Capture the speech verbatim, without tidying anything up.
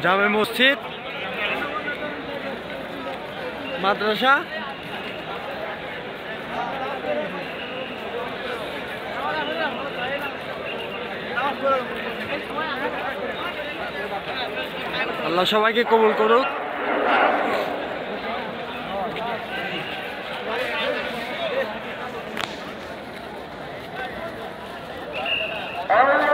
জামে মসজিদ, মাদ্রাসা, আল্লাহ সবাইকে কবুল করুক। Allah